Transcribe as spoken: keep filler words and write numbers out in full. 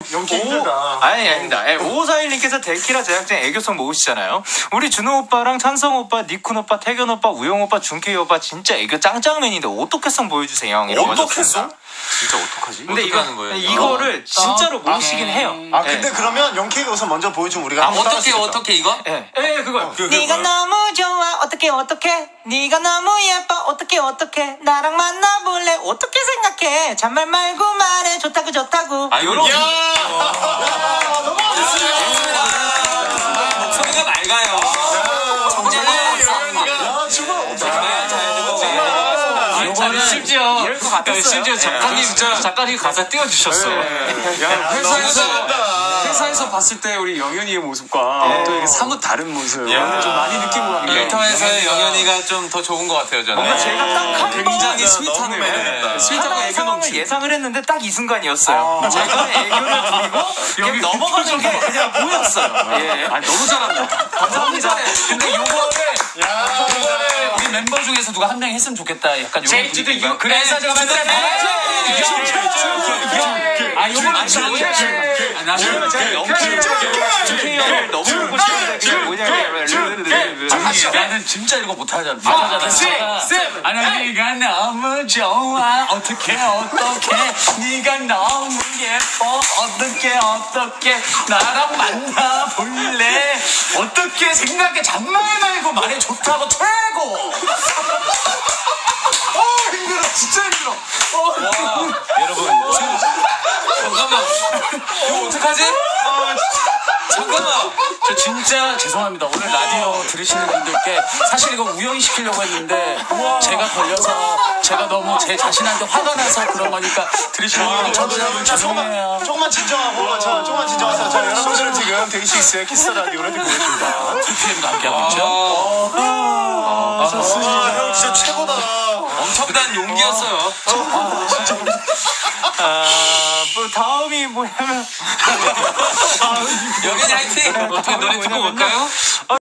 연기 힘들다. 아니, 아닙니다. 예, 오오사일님께서 데키라 제작진 애교성 모으시잖아요. 우리 준호 오빠랑 찬성 오빠, 니쿤 오빠, 태견 오빠, 우영 오빠, 준케이 오빠 진짜 애교 짱짱맨인데 어떻게성 보여주세요. 어떻게성? 진짜 어떡하지? 근데 어떻게 이거, 하는 거예요? 이거를 진짜로 모으시긴 해요. 아 근데 예. 그러면 영케이가 우선 먼저 보여주면 우리가 아, 한번 어떻게, 따라할 수 있다. 어떻게, 이거? 예, 예, 그거. 그, 네가 뭐야? 너무 좋아 어떻게 어떻게 네가 너무 예뻐 어떻게 어떻게 나랑 만나볼래 어떻게 생각해 잔말 말고 말해 좋다고 좋다고 아, 요런. 야, 야, 너무 좋습니다. 목소리가 맑아요. 야, 주모 정말 잘 듣고 아니, 저는 심지어, 이럴 것 같았어요. 심지어 작가님, 진짜 작가님 가사 띄워주셨어. 야, 회사에서, 회사에서 봤을 때 우리 영현이의 모습과 또 이게 사뭇 다른 모습. 오늘 좀 많이 느끼고 갑니다. 일터에서의 영현이가 좀 더 좋은 것 같아요, 저는. 뭔가 제가 딱 한 번 굉장히 너무 스윗하네요. 매력있다. 스윗하고 하나의 애교 상황을 넘치. 예상을 했는데 딱 이 순간이었어요. 제가 애교를 부리고 그냥 넘어가는 게 그냥 보였어요. 예. 아니, 너무 잘한다. 감사합니다. 근데 요거를, 야, 요거를 우리 멤버 중에서 누가 한 명 했으면 좋겠다. 약간 요런 분위기인가? 그래서 제가 만든 아, 요거는 안 좋은데. 아, 나 그러면 제가 영케이를 너무 보고 싶은데 그게 뭐냐면 나는 진짜 이거 못하잖아. 못하잖아. 아니, 네가 너무 좋아. 어떻게, 어떻게. 네가 너무 예뻐. 어떻게, 어떻게. 나랑 만나볼래. 어떻게 생각해. 잔말 말고 말해. 좋다고 최고. 어 힘들어, 진짜 힘들어. 와, 여러분. 잠깐만. 이거 어떡하지? 잠깐만. 저 진짜 죄송합니다. 오늘 라디오 들으시는 분들께 사실 이거 우연히 시키려고 했는데 제가 걸려서 제가 너무 제 자신한테 화가 나서 그런 거니까 들으시는 분들 저도 여러분 죄송해요. 조금만 진정하고, 저 조금만 진정하세요. 자, 여러분들은 지금 데이식스의 키스 라디오를 듣고 계십니다. 투피엠도 함께하고 있죠. 아, 형 진짜 최고다. 엄청난 용기였어요. 아, 뭐 다음이 뭐냐면 여기 화이팅! 어떻게 노래 듣고 올까요?